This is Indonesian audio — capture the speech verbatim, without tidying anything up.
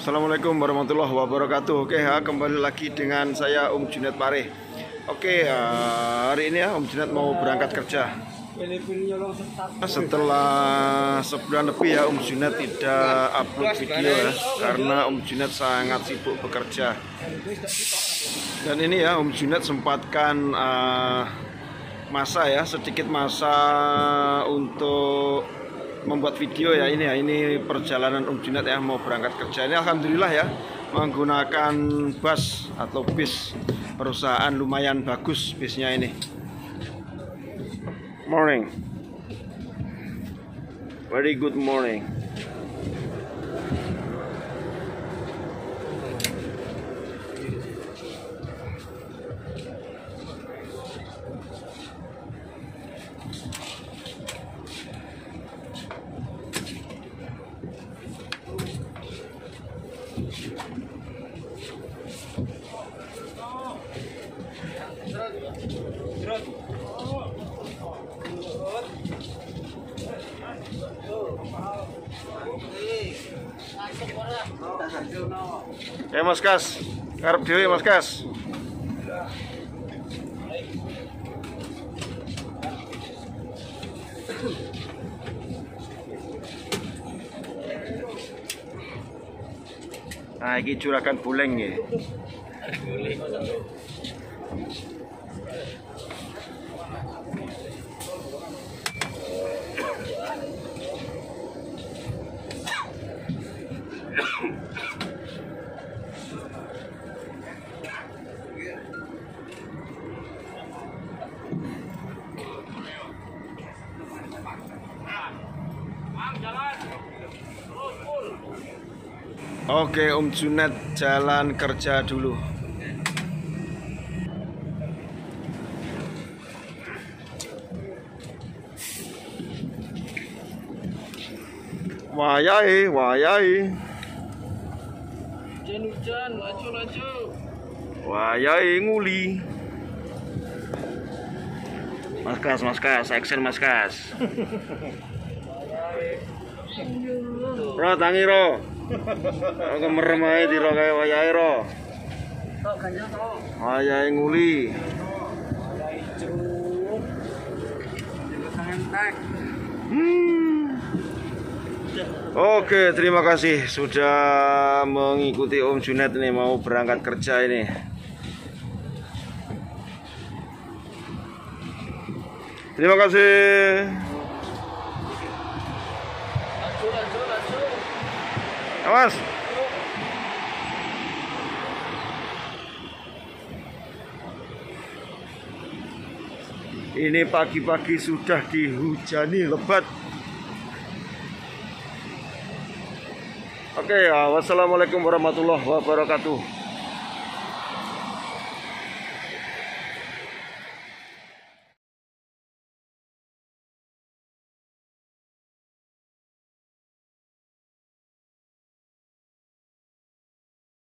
Assalamualaikum warahmatullahi wabarakatuh. Oke ya, kembali lagi dengan saya Om Junet Pare. Oke, hari ini ya Om Junet mau berangkat kerja. Setelah sebulan lebih ya Om Junet tidak upload video ya, karena Om Junet sangat sibuk bekerja. Dan ini ya Om Junet sempatkan uh, masa ya, sedikit masa untuk membuat video ya. Ini ya, ini perjalanan Om Junet ya mau berangkat kerja. Ini alhamdulillah ya menggunakan bus atau bis perusahaan lumayan bagus bisnya ini. Morning, very good morning. Ya Mas Kas, ngarep dhewe Mas Kas. Nah, ini juragan buleng ya. Oke, Om Junet jalan kerja dulu. Wayai, wayai. Hujan-hujan, laju-laju. Wayai nguli. Mas Kas, Mas Kas, action Mas Kas. Ro tangi ro. Aku merem ae diro kaya wayahe ro. Tok ganjel tok. Wayahe nguli. Wayahe jeruk. Jeruk entek. Hmm. Oke, terima kasih sudah mengikuti Om Junet ini mau berangkat kerja ini. Terima kasih. Laju, laju, laju. Awas. Ini pagi-pagi sudah dihujani lebat. Oke ya, wassalamualaikum warahmatullahi wabarakatuh.